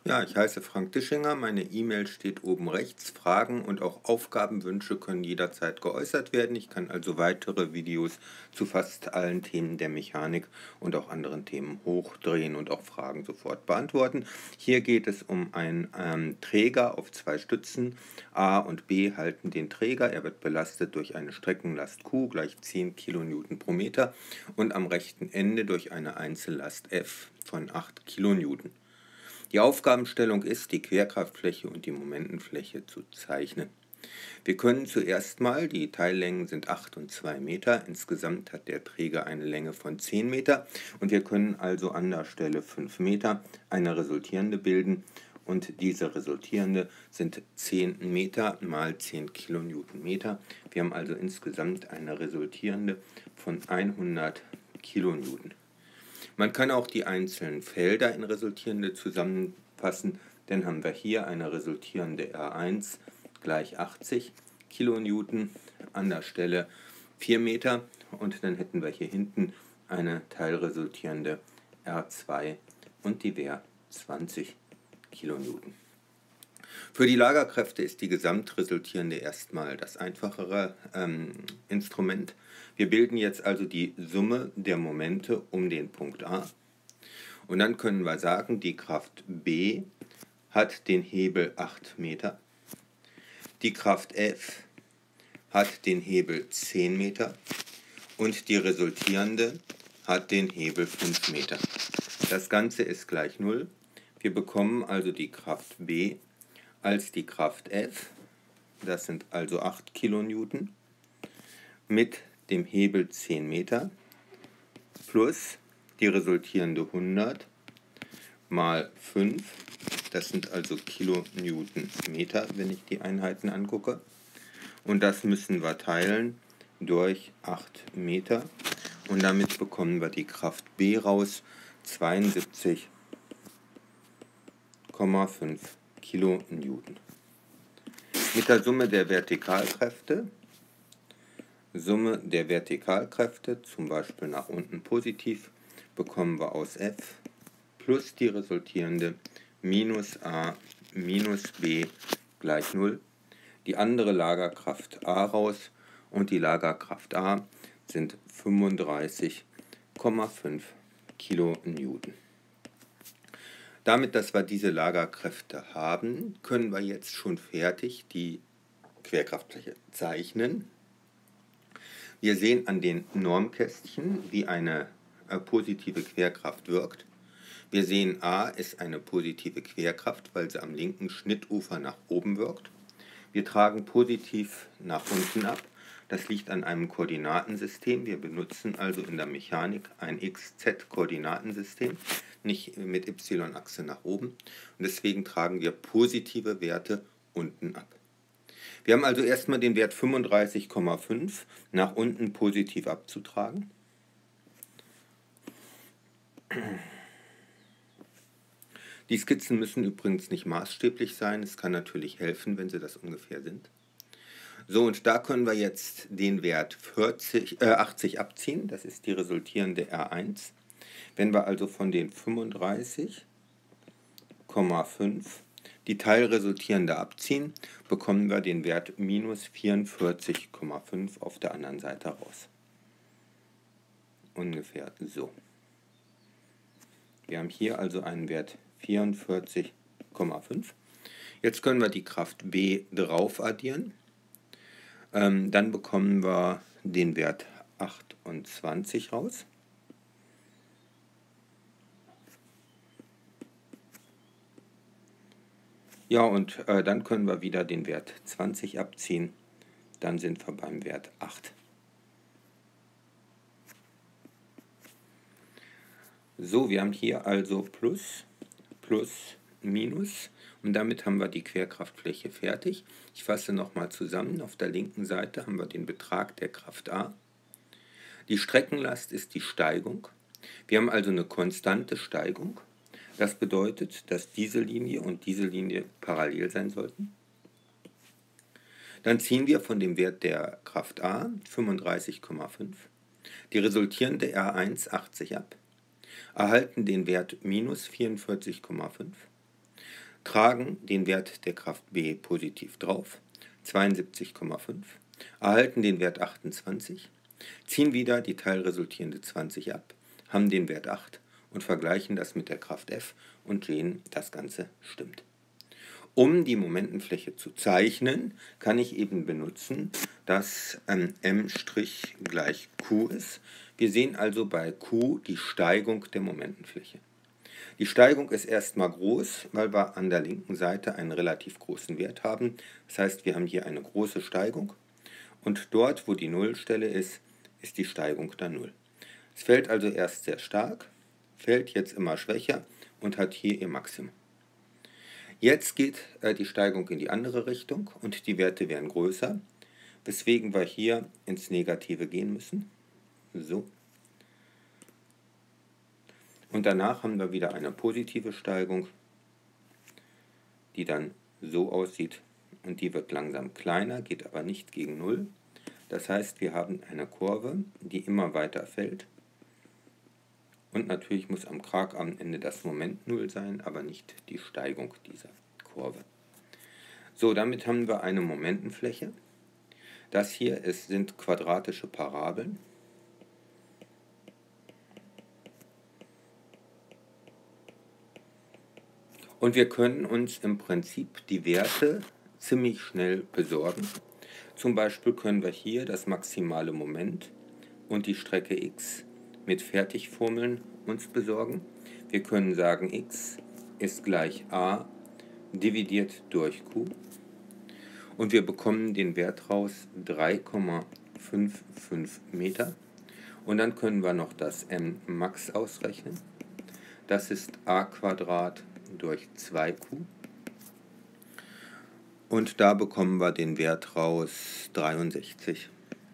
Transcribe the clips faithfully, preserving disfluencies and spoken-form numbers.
Ja, ich heiße Frank Dischinger, meine E-Mail steht oben rechts. Fragen und auch Aufgabenwünsche können jederzeit geäußert werden. Ich kann also weitere Videos zu fast allen Themen der Mechanik und auch anderen Themen hochdrehen und auch Fragen sofort beantworten. Hier geht es um einen ähm, Träger auf zwei Stützen. A und B halten den Träger. Er wird belastet durch eine Streckenlast Q gleich zehn Kilonewton pro Meter und am rechten Ende durch eine Einzellast F von acht Kilonewton. Die Aufgabenstellung ist, die Querkraftfläche und die Momentenfläche zu zeichnen. Wir können zuerst mal, die Teillängen sind acht und zwei Meter, insgesamt hat der Träger eine Länge von zehn Meter und wir können also an der Stelle fünf Meter eine resultierende bilden und diese resultierende sind zehn Meter mal zehn Kilonewtonmeter. Wir haben also insgesamt eine resultierende von hundert Kilonewton. Man kann auch die einzelnen Felder in resultierende zusammenfassen, dann haben wir hier eine resultierende R eins gleich achtzig Kilonewton an der Stelle vier Meter und dann hätten wir hier hinten eine teilresultierende R zwei und die wäre zwanzig Kilonewton. Für die Lagerkräfte ist die gesamtresultierende erstmal das einfachere ähm, Instrument. Wir bilden jetzt also die Summe der Momente um den Punkt A. Und dann können wir sagen, die Kraft B hat den Hebel acht Meter. Die Kraft F hat den Hebel zehn Meter. Und die resultierende hat den Hebel fünf Meter. Das Ganze ist gleich null. Wir bekommen also die Kraft B als die Kraft F, das sind also acht Kilonewton, mit dem Hebel zehn Meter plus die resultierende hundert mal fünf, das sind also Kilonewtonmeter, wenn ich die Einheiten angucke. Und das müssen wir teilen durch acht Meter und damit bekommen wir die Kraft B raus, zweiundsiebzig Komma fünf Kilonewton. Mit der Summe der Vertikalkräfte, Summe der Vertikalkräfte, zum Beispiel nach unten positiv, bekommen wir aus F plus die resultierende minus A minus B gleich null. Die andere Lagerkraft A raus und die Lagerkraft A sind fünfunddreißig Komma fünf Kilonewton. Damit, dass wir diese Lagerkräfte haben, können wir jetzt schon fertig die Querkraftfläche zeichnen. Wir sehen an den Normkästchen, wie eine äh, positive Querkraft wirkt. Wir sehen, A ist eine positive Querkraft, weil sie am linken Schnittufer nach oben wirkt. Wir tragen positiv nach unten ab. Das liegt an einem Koordinatensystem. Wir benutzen also in der Mechanik ein X Z Koordinatensystem, nicht mit Y-Achse nach oben. Und deswegen tragen wir positive Werte unten ab. Wir haben also erstmal den Wert fünfunddreißig Komma fünf nach unten positiv abzutragen. Die Skizzen müssen übrigens nicht maßstäblich sein. Es kann natürlich helfen, wenn sie das ungefähr sind. So, und da können wir jetzt den Wert vierzig, äh, achtzig abziehen. Das ist die resultierende R eins. Wenn wir also von den fünfunddreißig Komma fünf die teilresultierende abziehen, bekommen wir den Wert minus vierundvierzig Komma fünf auf der anderen Seite raus. Ungefähr so. Wir haben hier also einen Wert vierundvierzig Komma fünf. Jetzt können wir die Kraft B drauf addieren. Ähm, dann bekommen wir den Wert achtundzwanzig raus. Ja, und äh, dann können wir wieder den Wert zwanzig abziehen. Dann sind wir beim Wert acht. So, wir haben hier also Plus, Plus, Minus und damit haben wir die Querkraftfläche fertig. Ich fasse nochmal zusammen. Auf der linken Seite haben wir den Betrag der Kraft A. Die Streckenlast ist die Steigung. Wir haben also eine konstante Steigung. Das bedeutet, dass diese Linie und diese Linie parallel sein sollten. Dann ziehen wir von dem Wert der Kraft A fünfunddreißig Komma fünf, die resultierende R eins achtzig ab, erhalten den Wert minus vierundvierzig Komma fünf. tragen den Wert der Kraft B positiv drauf, zweiundsiebzig Komma fünf, erhalten den Wert achtundzwanzig, ziehen wieder die teilresultierende zwanzig ab, haben den Wert acht und vergleichen das mit der Kraft F und sehen, das Ganze stimmt. Um die Momentenfläche zu zeichnen, kann ich eben benutzen, dass ähm, M' gleich Q ist. Wir sehen also bei Q die Steigung der Momentenfläche. Die Steigung ist erstmal groß, weil wir an der linken Seite einen relativ großen Wert haben. Das heißt, wir haben hier eine große Steigung und dort, wo die Nullstelle ist, ist die Steigung dann null. Es fällt also erst sehr stark, fällt jetzt immer schwächer und hat hier ihr Maximum. Jetzt geht äh, die Steigung in die andere Richtung und die Werte werden größer, weswegen wir hier ins Negative gehen müssen. So. Und danach haben wir wieder eine positive Steigung, die dann so aussieht und die wird langsam kleiner, geht aber nicht gegen null. Das heißt, wir haben eine Kurve, die immer weiter fällt. Und natürlich muss am Krag am Ende das Moment null sein, aber nicht die Steigung dieser Kurve. So, damit haben wir eine Momentenfläche. Das hier ist, sind quadratische Parabeln. Und wir können uns im Prinzip die Werte ziemlich schnell besorgen. Zum Beispiel können wir hier das maximale Moment und die Strecke x mit Fertigformeln uns besorgen. Wir können sagen, x ist gleich a dividiert durch q. Und wir bekommen den Wert raus drei Komma fünfundfünfzig Meter. Und dann können wir noch das m max ausrechnen. Das ist a Quadrat durch zwei q. Und da bekommen wir den Wert raus dreiundsechzig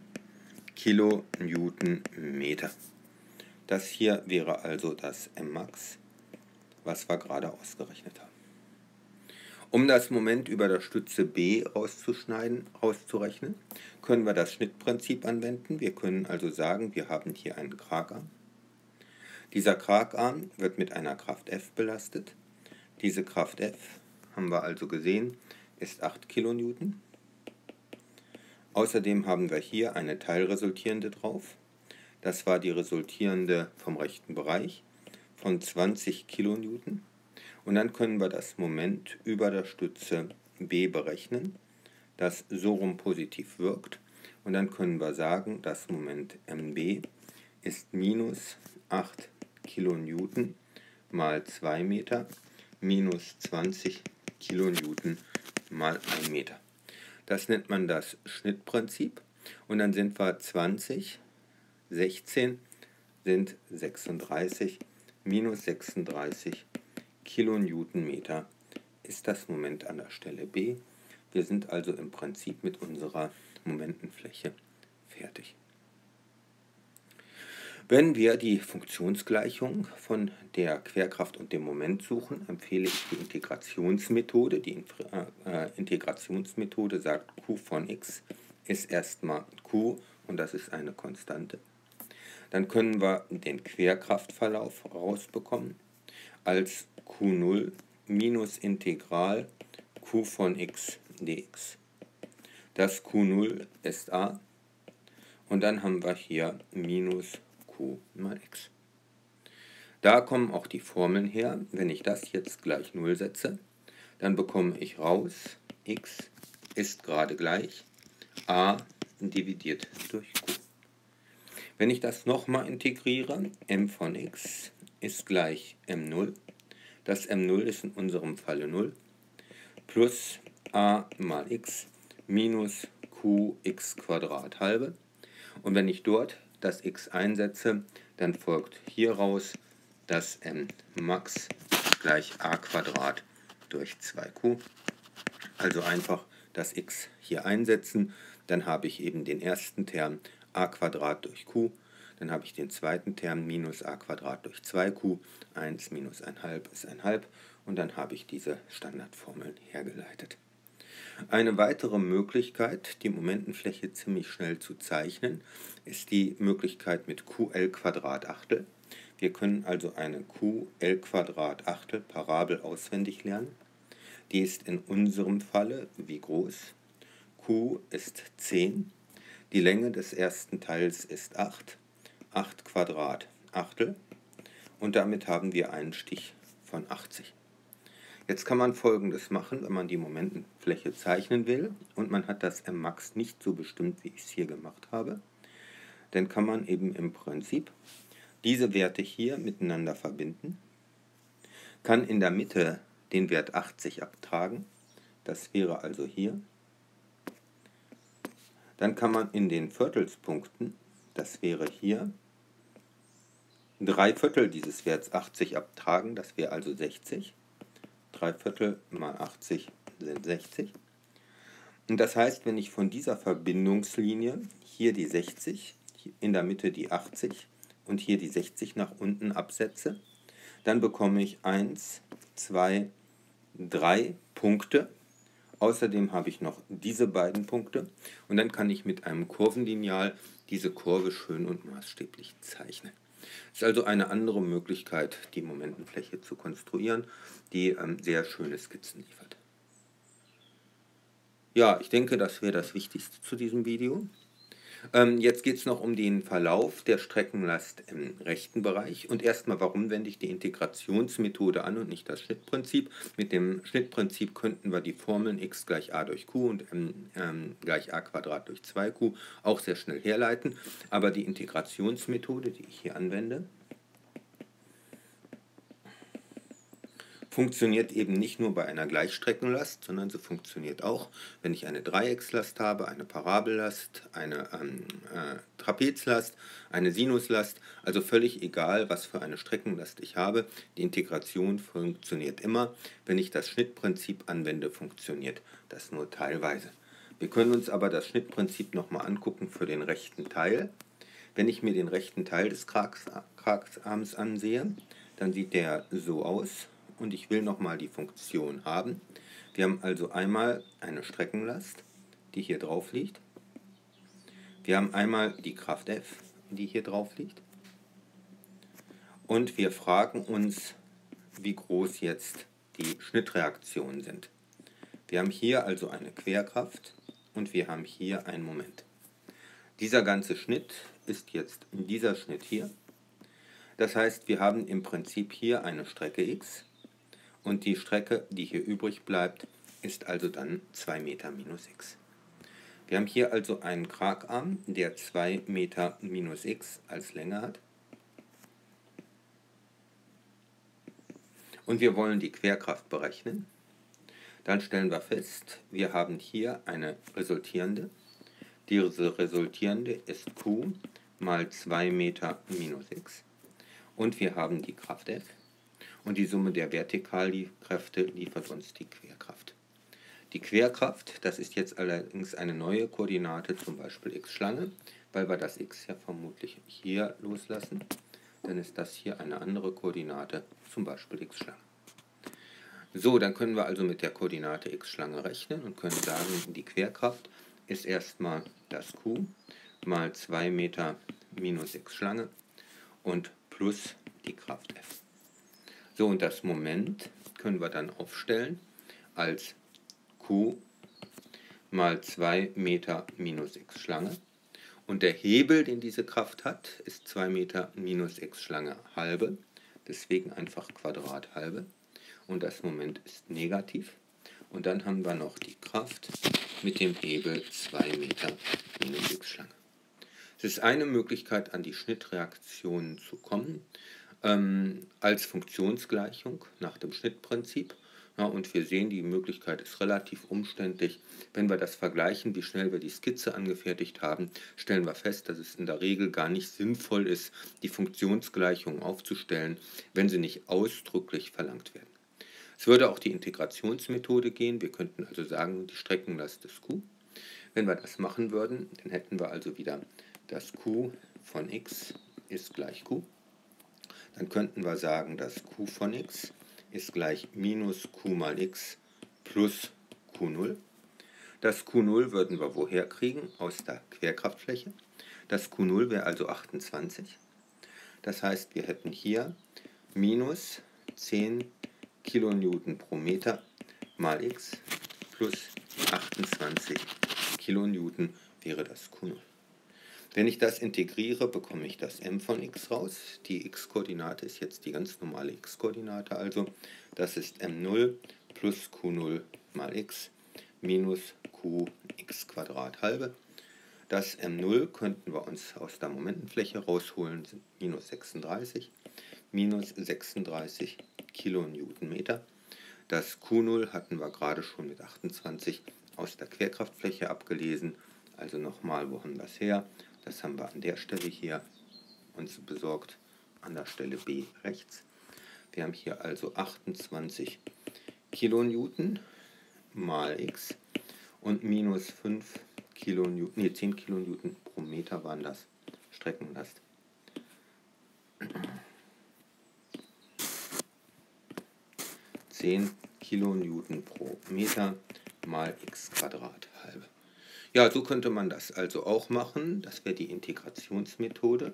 Kilonewtonmeter. Das hier wäre also das m max, was wir gerade ausgerechnet haben. Um das Moment über der Stütze B rauszuschneiden, rauszurechnen, können wir das Schnittprinzip anwenden. Wir können also sagen, wir haben hier einen Kragarm. Dieser Kragarm wird mit einer Kraft F belastet. Diese Kraft F, haben wir also gesehen, ist acht Kilonewton. Außerdem haben wir hier eine teilresultierende drauf. Das war die resultierende vom rechten Bereich von zwanzig Kilonewton. Und dann können wir das Moment über der Stütze B berechnen, das so rum positiv wirkt. Und dann können wir sagen, das Moment M B ist minus acht Kilonewton mal zwei Meter minus zwanzig Kilonewton mal ein Meter. Das nennt man das Schnittprinzip. Und dann sind wir zwanzig, sechzehn sind sechsunddreißig, minus sechsunddreißig Kilonewtonmeter ist das Moment an der Stelle B. Wir sind also im Prinzip mit unserer Momentenfläche fertig. Wenn wir die Funktionsgleichung von der Querkraft und dem Moment suchen, empfehle ich die Integrationsmethode. Die äh, Integrationsmethode sagt, q von x ist erstmal q und das ist eine Konstante. Dann können wir den Querkraftverlauf rausbekommen als q null minus Integral q von x dx. Das q null ist a und dann haben wir hier minus q mal x. Da kommen auch die Formeln her. Wenn ich das jetzt gleich null setze, dann bekomme ich raus, x ist gerade gleich a dividiert durch q. Wenn ich das nochmal integriere, m von x ist gleich m null. Das m null ist in unserem Falle null. Plus a mal x minus qx Quadrat halbe. Und wenn ich dort das x einsetze, dann folgt hieraus das m max gleich a Quadrat durch zwei q. Also einfach das x hier einsetzen, dann habe ich eben den ersten Term a Quadrat durch q, dann habe ich den zweiten Term minus a Quadrat durch zwei q, eins minus eins halb ist eins halb und dann habe ich diese Standardformeln hergeleitet. Eine weitere Möglichkeit, die Momentenfläche ziemlich schnell zu zeichnen, ist die Möglichkeit mit ql Quadrat Achtel. Wir können also eine ql Quadrat Achtel Parabel auswendig lernen. Die ist in unserem Falle wie groß? Q ist zehn. Die Länge des ersten Teils ist acht. acht Quadrat Achtel. Und damit haben wir einen Stich von achtzig. Jetzt kann man Folgendes machen, wenn man die Momentenfläche zeichnen will und man hat das M Max nicht so bestimmt, wie ich es hier gemacht habe. Dann kann man eben im Prinzip diese Werte hier miteinander verbinden, kann in der Mitte den Wert achtzig abtragen, das wäre also hier. Dann kann man in den Viertelspunkten, das wäre hier, drei Viertel dieses Werts achtzig abtragen, das wäre also sechzig. drei Viertel mal achtzig sind sechzig. Und das heißt, wenn ich von dieser Verbindungslinie hier die sechzig, in der Mitte die achtzig und hier die sechzig nach unten absetze, dann bekomme ich eins, zwei, drei Punkte. Außerdem habe ich noch diese beiden Punkte und dann kann ich mit einem Kurvenlineal diese Kurve schön und maßstäblich zeichnen. Das ist also eine andere Möglichkeit, die Momentenfläche zu konstruieren, die ähm, sehr schöne Skizzen liefert. Ja, ich denke, das wäre das Wichtigste zu diesem Video. Ähm, jetzt geht es noch um den Verlauf der Streckenlast im rechten Bereich. Und erstmal, warum wende ich die Integrationsmethode an und nicht das Schnittprinzip? Mit dem Schnittprinzip könnten wir die Formeln x gleich a durch q und m ähm, gleich a Quadrat durch zwei q auch sehr schnell herleiten. Aber die Integrationsmethode, die ich hier anwende, funktioniert eben nicht nur bei einer Gleichstreckenlast, sondern sie funktioniert auch, wenn ich eine Dreieckslast habe, eine Parabellast, eine ähm, äh, Trapezlast, eine Sinuslast, also völlig egal, was für eine Streckenlast ich habe. Die Integration funktioniert immer. Wenn ich das Schnittprinzip anwende, funktioniert das nur teilweise. Wir können uns aber das Schnittprinzip nochmal angucken für den rechten Teil. Wenn ich mir den rechten Teil des Kragsarms ansehe, dann sieht der so aus. Und ich will nochmal die Funktion haben. Wir haben also einmal eine Streckenlast, die hier drauf liegt. Wir haben einmal die Kraft F, die hier drauf liegt. Und wir fragen uns, wie groß jetzt die Schnittreaktionen sind. Wir haben hier also eine Querkraft und wir haben hier ein Moment. Dieser ganze Schnitt ist jetzt dieser Schnitt hier. Das heißt, wir haben im Prinzip hier eine Strecke x. Und die Strecke, die hier übrig bleibt, ist also dann zwei Meter minus x. Wir haben hier also einen Kragarm, der zwei Meter minus x als Länge hat. Und wir wollen die Querkraft berechnen. Dann stellen wir fest, wir haben hier eine resultierende. Diese resultierende ist Q mal zwei Meter minus x. Und wir haben die Kraft F. Und die Summe der Vertikalkräfte liefert uns die Querkraft. Die Querkraft, das ist jetzt allerdings eine neue Koordinate, zum Beispiel x-Schlange, weil wir das x ja vermutlich hier loslassen. Dann ist das hier eine andere Koordinate, zum Beispiel x-Schlange. So, dann können wir also mit der Koordinate x-Schlange rechnen und können sagen, die Querkraft ist erstmal das Q mal zwei Meter minus x-Schlange und plus die Kraft F. So, und das Moment können wir dann aufstellen als Q mal zwei Meter minus x Schlange. Und der Hebel, den diese Kraft hat, ist zwei Meter minus x Schlange halbe. Deswegen einfach Quadrat halbe. Und das Moment ist negativ. Und dann haben wir noch die Kraft mit dem Hebel zwei Meter minus x Schlange. Es ist eine Möglichkeit, an die Schnittreaktionen zu kommen. Ähm, als Funktionsgleichung nach dem Schnittprinzip. Ja, und wir sehen, die Möglichkeit ist relativ umständlich. Wenn wir das vergleichen, wie schnell wir die Skizze angefertigt haben, stellen wir fest, dass es in der Regel gar nicht sinnvoll ist, die Funktionsgleichung aufzustellen, wenn sie nicht ausdrücklich verlangt werden. Es würde auch die Integrationsmethode gehen. Wir könnten also sagen, die Streckenlast ist Q. Wenn wir das machen würden, dann hätten wir also wieder das Q von x ist gleich Q. Dann könnten wir sagen, dass Q von x ist gleich minus Q mal x plus Q null. Das Q null würden wir woher kriegen? Aus der Querkraftfläche. Das Q null wäre also achtundzwanzig. Das heißt, wir hätten hier minus zehn Kilonewton pro Meter mal x plus achtundzwanzig Kilonewton wäre das Q null. Wenn ich das integriere, bekomme ich das m von x raus. Die x-Koordinate ist jetzt die ganz normale x-Koordinate, also das ist m null plus q null mal x minus qx Quadrat halbe. Das m null könnten wir uns aus der Momentenfläche rausholen, sind minus sechsunddreißig, minus sechsunddreißig Kilonewtonmeter. Das Q null hatten wir gerade schon mit achtundzwanzig aus der Querkraftfläche abgelesen. Also nochmal, wo haben wir das her? Das haben wir an der Stelle hier uns besorgt, an der Stelle B rechts. Wir haben hier also achtundzwanzig Kilonewton mal x und minus fünf Kilonewton, nee, zehn Kilonewton pro Meter waren das, Streckenlast. zehn Kilonewton pro Meter mal x Quadrat halbe. Ja, so könnte man das also auch machen. Das wäre die Integrationsmethode.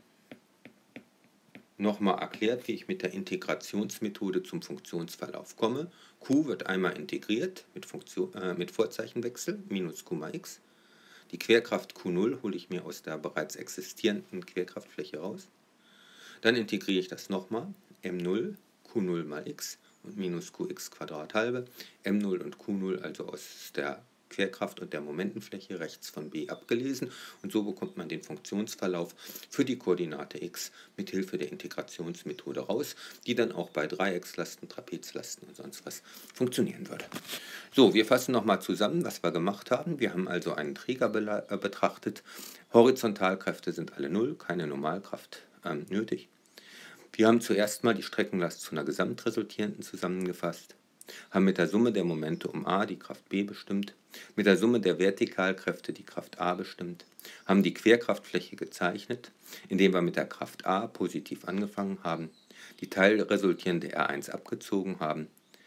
Nochmal erklärt, wie ich mit der Integrationsmethode zum Funktionsverlauf komme. Q wird einmal integriert mit, Funktion, äh, mit Vorzeichenwechsel, minus q mal x. Die Querkraft Q null hole ich mir aus der bereits existierenden Querkraftfläche raus. Dann integriere ich das nochmal, m null, q null mal x und minus qx Quadrat halbe, m null und q null also aus der Querkraft und der Momentenfläche rechts von B abgelesen, und so bekommt man den Funktionsverlauf für die Koordinate x mit Hilfe der Integrationsmethode raus, die dann auch bei Dreieckslasten, Trapezlasten und sonst was funktionieren würde. So, wir fassen nochmal zusammen, was wir gemacht haben. Wir haben also einen Träger betrachtet. Horizontalkräfte sind alle null, keine Normalkraft ähm, nötig. Wir haben zuerst mal die Streckenlast zu einer Gesamtresultierenden zusammengefasst, haben mit der Summe der Momente um A die Kraft B bestimmt, mit der Summe der Vertikalkräfte die Kraft A bestimmt, haben die Querkraftfläche gezeichnet, indem wir mit der Kraft A positiv angefangen haben, die teilresultierende R eins abgezogen haben,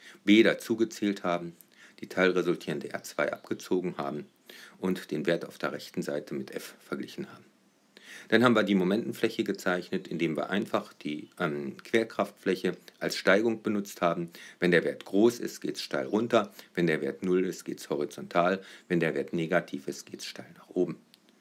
B dazugezählt haben, die teilresultierende R zwei abgezogen haben und den Wert auf der rechten Seite mit F verglichen haben. Dann haben wir die Momentenfläche gezeichnet, indem wir einfach die ähm, Querkraftfläche als Steigung benutzt haben. Wenn der Wert groß ist, geht es steil runter. Wenn der Wert null ist, geht es horizontal. Wenn der Wert negativ ist, geht es steil nach oben.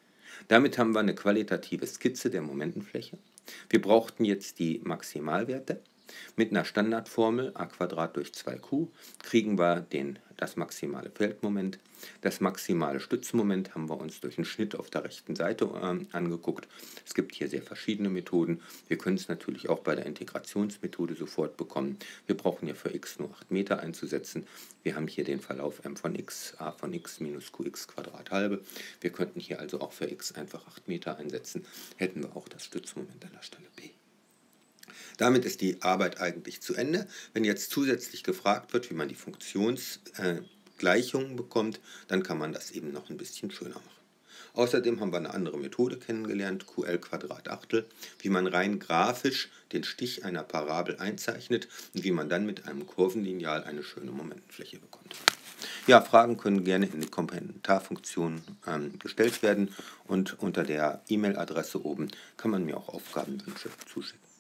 Damit haben wir eine qualitative Skizze der Momentenfläche. Wir brauchten jetzt die Maximalwerte. Mit einer Standardformel a Quadrat durch zwei q kriegen wir den, das maximale Feldmoment. Das maximale Stützmoment haben wir uns durch einen Schnitt auf der rechten Seite äh, angeguckt. Es gibt hier sehr verschiedene Methoden. Wir können es natürlich auch bei der Integrationsmethode sofort bekommen. Wir brauchen ja für x nur acht Meter einzusetzen. Wir haben hier den Verlauf m von x, a von x minus qx Quadrat halbe. Wir könnten hier also auch für x einfach acht Meter einsetzen. Hätten wir auch das Stützmoment an der Stelle b. Damit ist die Arbeit eigentlich zu Ende. Wenn jetzt zusätzlich gefragt wird, wie man die Funktionsgleichungen äh, bekommt, dann kann man das eben noch ein bisschen schöner machen. Außerdem haben wir eine andere Methode kennengelernt, Q L Quadrat Achtel, wie man rein grafisch den Stich einer Parabel einzeichnet und wie man dann mit einem Kurvenlineal eine schöne Momentenfläche bekommt. Ja, Fragen können gerne in die Kommentarfunktion ähm, gestellt werden, und unter der E-Mail-Adresse oben kann man mir auch Aufgabenwünsche zuschicken.